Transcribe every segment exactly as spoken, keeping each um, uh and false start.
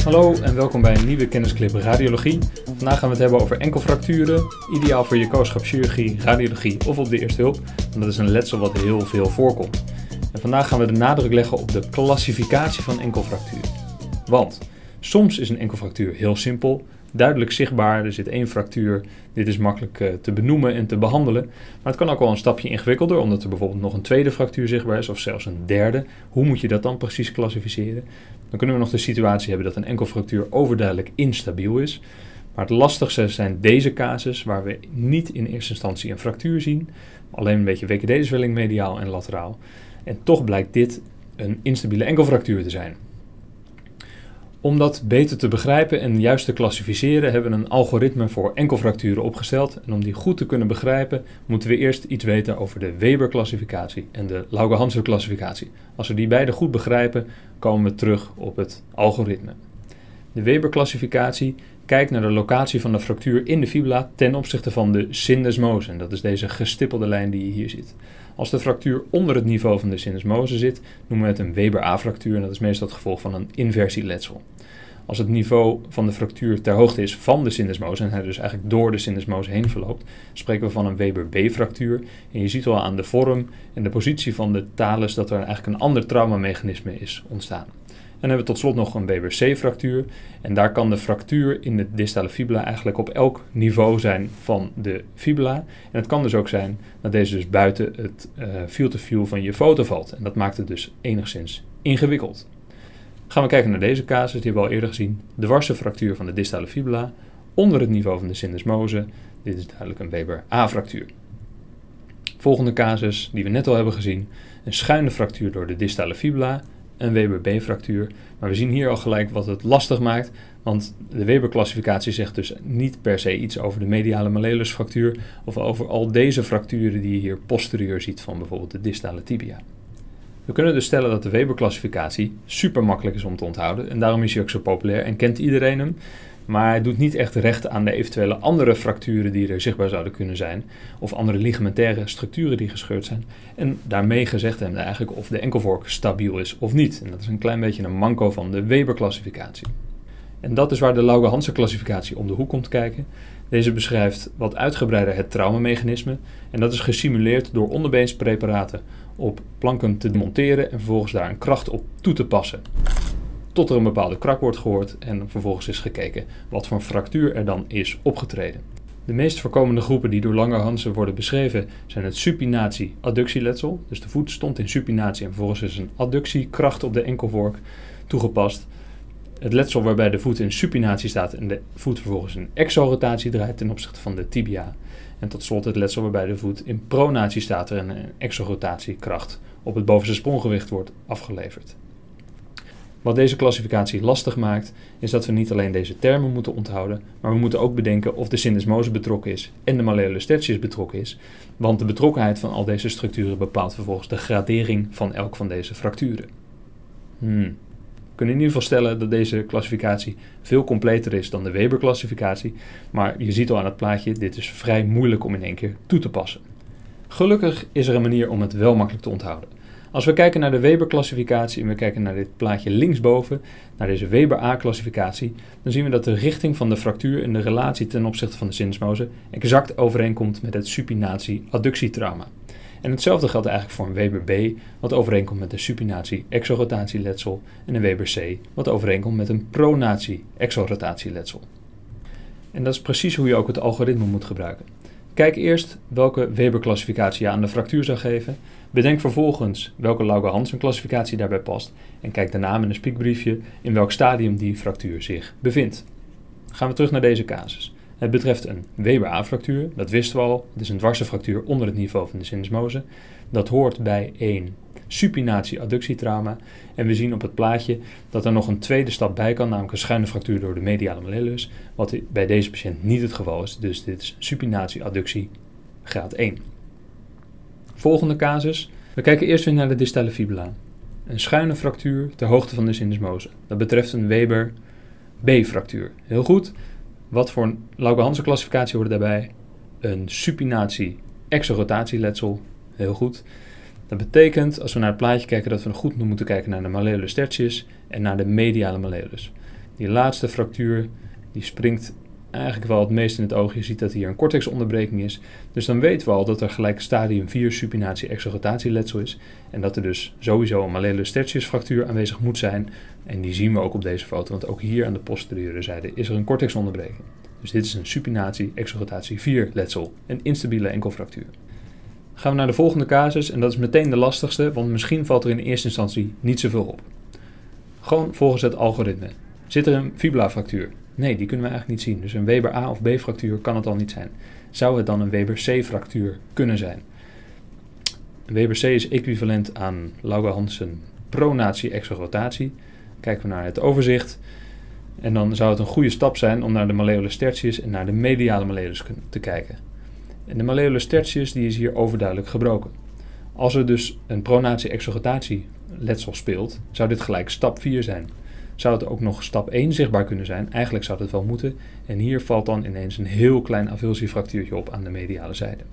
Hallo en welkom bij een nieuwe kennisclip Radiologie. Vandaag gaan we het hebben over enkelfracturen, ideaal voor je kooschaapschirurgie, radiologie of op de eerste hulp. Want dat is een letsel wat heel veel voorkomt. En vandaag gaan we de nadruk leggen op de klassificatie van enkelfracturen. Want soms is een enkelfractuur heel simpel, duidelijk zichtbaar, er zit één fractuur, dit is makkelijk uh, te benoemen en te behandelen. Maar het kan ook wel een stapje ingewikkelder, omdat er bijvoorbeeld nog een tweede fractuur zichtbaar is of zelfs een derde. Hoe moet je dat dan precies klassificeren? Dan kunnen we nog de situatie hebben dat een enkelfractuur overduidelijk instabiel is. Maar het lastigste zijn deze casus waar we niet in eerste instantie een fractuur zien, alleen een beetje W K D-zwelling mediaal en lateraal. En toch blijkt dit een instabiele enkelfractuur te zijn. Om dat beter te begrijpen en juist te klassificeren hebben we een algoritme voor enkelfracturen opgesteld. En om die goed te kunnen begrijpen moeten we eerst iets weten over de Weber-klassificatie en de Lauge-Hansen-klassificatie. Als we die beide goed begrijpen, komen we terug op het algoritme. De Weber-klassificatie kijkt naar de locatie van de fractuur in de fibula ten opzichte van de syndesmose. En dat is deze gestippelde lijn die je hier ziet. Als de fractuur onder het niveau van de syndesmose zit, noemen we het een Weber-A-fractuur en dat is meestal het gevolg van een inversieletsel. Als het niveau van de fractuur ter hoogte is van de syndesmose en hij dus eigenlijk door de syndesmose heen verloopt, spreken we van een Weber-B-fractuur. En je ziet al aan de vorm en de positie van de talus dat er eigenlijk een ander traumamechanisme is ontstaan. En dan hebben we tot slot nog een Weber C-fractuur. En daar kan de fractuur in de distale fibula eigenlijk op elk niveau zijn van de fibula. En het kan dus ook zijn dat deze dus buiten het uh, field of view van je foto valt. En dat maakt het dus enigszins ingewikkeld. Gaan we kijken naar deze casus, die hebben we al eerder gezien. De dwarse fractuur van de distale fibula onder het niveau van de syndesmose. Dit is duidelijk een Weber A-fractuur. Volgende casus, die we net al hebben gezien. Een schuine fractuur door de distale fibula. Een Weber B-fractuur. Maar we zien hier al gelijk wat het lastig maakt, want de Weber-klassificatie zegt dus niet per se iets over de mediale malleolusfractuur of over al deze fracturen die je hier posterieur ziet van bijvoorbeeld de distale tibia. We kunnen dus stellen dat de Weber-klassificatie super makkelijk is om te onthouden en daarom is hij ook zo populair en kent iedereen hem. Maar hij doet niet echt recht aan de eventuele andere fracturen die er zichtbaar zouden kunnen zijn. Of andere ligamentaire structuren die gescheurd zijn. En daarmee gezegd hebben we eigenlijk of de enkelvork stabiel is of niet. En dat is een klein beetje een manco van de Weber-klassificatie. En dat is waar de Lauge-Hansen-klassificatie om de hoek komt kijken. Deze beschrijft wat uitgebreider het traumamechanisme. En dat is gesimuleerd door onderbeenspreparaten op planken te monteren en vervolgens daar een kracht op toe te passen. Tot er een bepaalde krak wordt gehoord en vervolgens is gekeken wat voor een fractuur er dan is opgetreden. De meest voorkomende groepen die door Lauge-Hansen worden beschreven zijn het supinatie-adductieletsel. Dus de voet stond in supinatie en vervolgens is een adductiekracht op de enkelvork toegepast. Het letsel waarbij de voet in supinatie staat en de voet vervolgens in exorotatie draait ten opzichte van de tibia. En tot slot het letsel waarbij de voet in pronatie staat en een exorotatiekracht op het bovenste spronggewicht wordt afgeleverd. Wat deze klassificatie lastig maakt, is dat we niet alleen deze termen moeten onthouden, maar we moeten ook bedenken of de syndesmose betrokken is en de malleolus tertius betrokken is, want de betrokkenheid van al deze structuren bepaalt vervolgens de gradering van elk van deze fracturen. Hmm. We kunnen in ieder geval stellen dat deze klassificatie veel completer is dan de Weber-klassificatie, maar je ziet al aan het plaatje, dit is vrij moeilijk om in één keer toe te passen. Gelukkig is er een manier om het wel makkelijk te onthouden. Als we kijken naar de Weber-klassificatie en we kijken naar dit plaatje linksboven, naar deze Weber-A-klassificatie, dan zien we dat de richting van de fractuur en de relatie ten opzichte van de syndesmose exact overeenkomt met het supinatie-adductietrauma. En hetzelfde geldt eigenlijk voor een Weber B, wat overeenkomt met een supinatie-exorotatieletsel, en een Weber C, wat overeenkomt met een pronatie-exorotatieletsel. En dat is precies hoe je ook het algoritme moet gebruiken. Kijk eerst welke Weber-klassificatie je aan de fractuur zou geven. Bedenk vervolgens welke Lauge-Hansen-klassificatie daarbij past. En kijk daarna met een spiekbriefje in welk stadium die fractuur zich bevindt. Gaan we terug naar deze casus. Het betreft een Weber A-fractuur, dat wisten we al. Het is een dwarse fractuur onder het niveau van de syndesmose. Dat hoort bij een supinatie-adductietrauma. En we zien op het plaatje dat er nog een tweede stap bij kan, namelijk een schuine fractuur door de mediale malleolus, wat bij deze patiënt niet het geval is. Dus dit is supinatie-adductie graad één. Volgende casus. We kijken eerst weer naar de distale fibula. Een schuine fractuur ter hoogte van de syndesmose. Dat betreft een Weber B-fractuur. Heel goed. Wat voor een Lauge-Hansen klassificatie hoort daarbij? Een supinatie-exorotatieletsel. Heel goed. Dat betekent, als we naar het plaatje kijken, dat we goed moeten kijken naar de malleolus tertius en naar de mediale malleolus. Die laatste fractuur die springt eigenlijk wel het meest in het oog. Je ziet dat hier een cortexonderbreking is. Dus dan weten we al dat er gelijk stadium vier supinatie-exogatatieletsel is. En dat er dus sowieso een malleolus tertius fractuur aanwezig moet zijn. En die zien we ook op deze foto, want ook hier aan de posteriore zijde is er een cortexonderbreking. Dus dit is een supinatie-exogatatie vier letsel, een instabiele enkelfractuur. Gaan we naar de volgende casus en dat is meteen de lastigste, want misschien valt er in eerste instantie niet zoveel op. Gewoon volgens het algoritme. Zit er een fibula-fractuur? Nee, die kunnen we eigenlijk niet zien. Dus een Weber A of B fractuur kan het al niet zijn. Zou het dan een Weber C fractuur kunnen zijn? Een Weber C is equivalent aan Lauge-Hansen pronatie-exogatie. Kijken we naar het overzicht. En dan zou het een goede stap zijn om naar de malleolus tertius en naar de mediale malleolus te kijken. En de malleolus tertius die is hier overduidelijk gebroken. Als er dus een pronatie-exogatie letsel speelt, zou dit gelijk stap vier zijn. Zou het ook nog stap één zichtbaar kunnen zijn? Eigenlijk zou het wel moeten. En hier valt dan ineens een heel klein avulsiefractuurtje op aan de mediale zijde.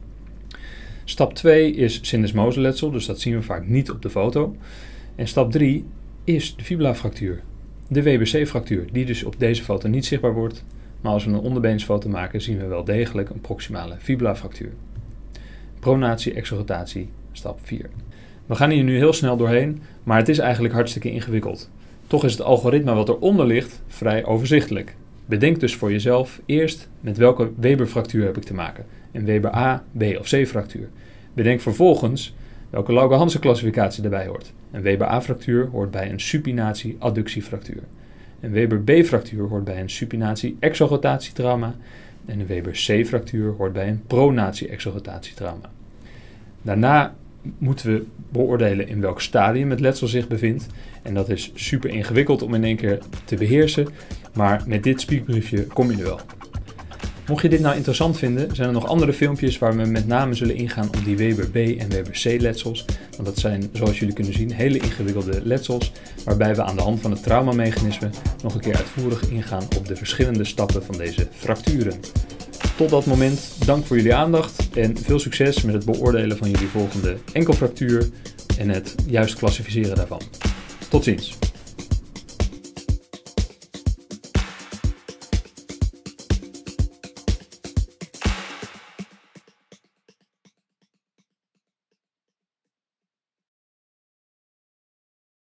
Stap twee is syndesmoseletsel, dus dat zien we vaak niet op de foto. En stap drie is de fibula-fractuur. De Weber C-fractuur, die dus op deze foto niet zichtbaar wordt. Maar als we een onderbeensfoto maken, zien we wel degelijk een proximale fibula-fractuur. Pronatie-exogatatie, stap vier. We gaan hier nu heel snel doorheen, maar het is eigenlijk hartstikke ingewikkeld. Toch is het algoritme wat eronder ligt vrij overzichtelijk. Bedenk dus voor jezelf eerst met welke Weber-fractuur heb ik te maken. Een Weber A, B of C fractuur. Bedenk vervolgens welke Lauge-Hansen klassificatie erbij hoort. Een Weber A-fractuur hoort bij een supinatie-adductiefractuur. Een Weber B-fractuur hoort bij een supinatie-exogatatietrauma. En een Weber C-fractuur hoort bij een pronatie-exogatatietrauma. Daarna moeten we beoordelen in welk stadium het letsel zich bevindt. En dat is super ingewikkeld om in één keer te beheersen. Maar met dit spiekbriefje kom je er wel. Mocht je dit nou interessant vinden, zijn er nog andere filmpjes waar we met name zullen ingaan op die Weber B en Weber C letsels. Want dat zijn, zoals jullie kunnen zien, hele ingewikkelde letsels, waarbij we aan de hand van het traumamechanisme nog een keer uitvoerig ingaan op de verschillende stappen van deze fracturen. Tot dat moment, dank voor jullie aandacht en veel succes met het beoordelen van jullie volgende enkelfractuur en het juist klassificeren daarvan. Tot ziens!